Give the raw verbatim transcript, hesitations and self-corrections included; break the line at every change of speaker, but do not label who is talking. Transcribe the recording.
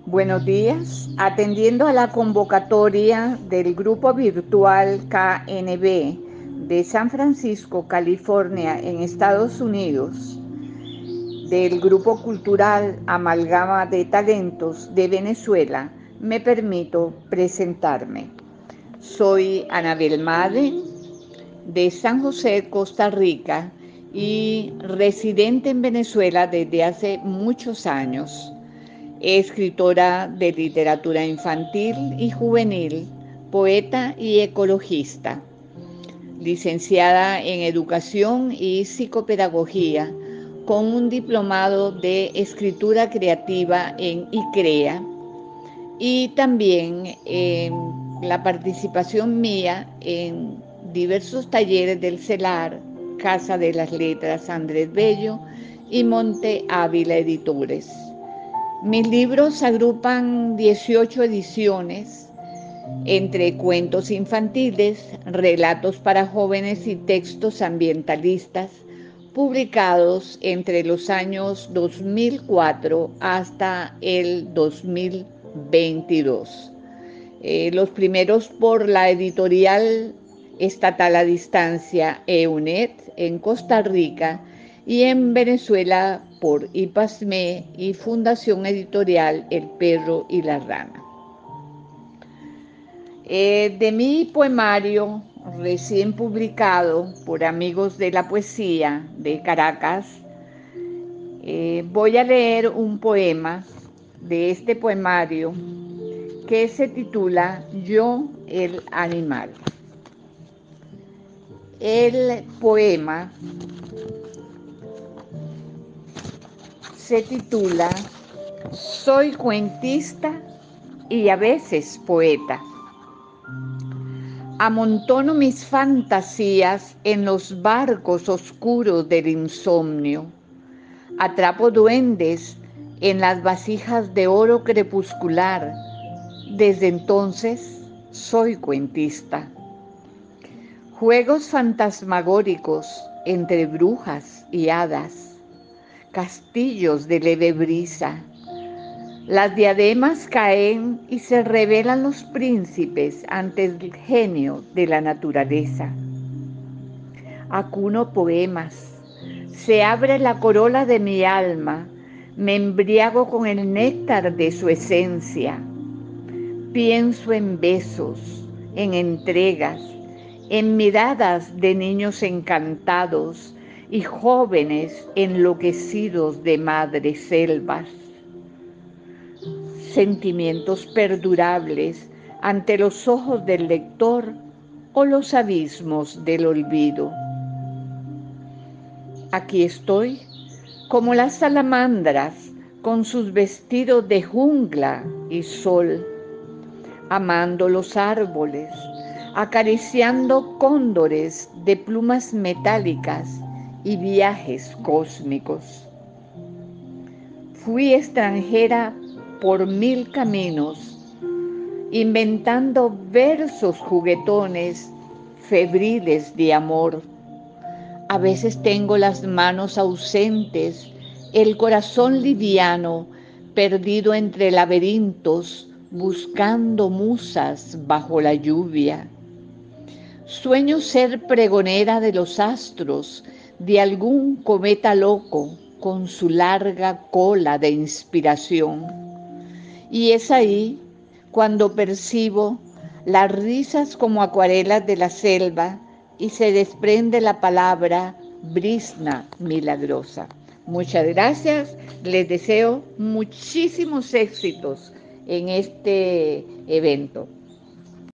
Buenos días. Atendiendo a la convocatoria del grupo virtual K N B de San Francisco, California, en Estados Unidos, del Grupo Cultural Amalgama de Talentos de Venezuela, me permito presentarme. Soy Anabel Made, de San José, Costa Rica, y residente en Venezuela desde hace muchos años. Escritora de literatura infantil y juvenil, poeta y ecologista, licenciada en Educación y Psicopedagogía, con un diplomado de Escritura Creativa en ICREA, y también eh, la participación mía en diversos talleres del CELAR, Casa de las Letras Andrés Bello y Monte Ávila Editores. Mis libros agrupan dieciocho ediciones entre cuentos infantiles, relatos para jóvenes y textos ambientalistas, publicados entre los años dos mil cuatro hasta el dos mil veintidós. Eh, los primeros por la editorial estatal a distancia EUNET en Costa Rica, y en Venezuela por IPASME y Fundación Editorial El Perro y la Rana. Eh, de mi poemario recién publicado por Amigos de la Poesía de Caracas, eh, voy a leer un poema de este poemario que se titula Yo, el animal. El poema se titula Soy cuentista y a veces poeta. Amontono mis fantasías en los barcos oscuros del insomnio. Atrapo duendes en las vasijas de oro crepuscular. Desde entonces soy cuentista. Juegos fantasmagóricos entre brujas y hadas. Castillos de leve brisa. Las diademas caen y se revelan los príncipes ante el genio de la naturaleza. Acuno poemas, se abre la corola de mi alma, me embriago con el néctar de su esencia. Pienso en besos, en entregas, en miradas de niños encantados y jóvenes enloquecidos de madres selvas. Sentimientos perdurables ante los ojos del lector o los abismos del olvido. Aquí estoy, como las salamandras, con sus vestidos de jungla y sol, amando los árboles, acariciando cóndores de plumas metálicas y viajes cósmicos. Fui extranjera por mil caminos, inventando versos juguetones, febriles de amor. A veces tengo las manos ausentes, el corazón liviano, perdido entre laberintos, buscando musas bajo la lluvia. Sueño ser pregonera de los astros, de algún cometa loco con su larga cola de inspiración. Y es ahí cuando percibo las risas como acuarelas de la selva y se desprende la palabra brisna milagrosa. Muchas gracias, les deseo muchísimos éxitos en este evento.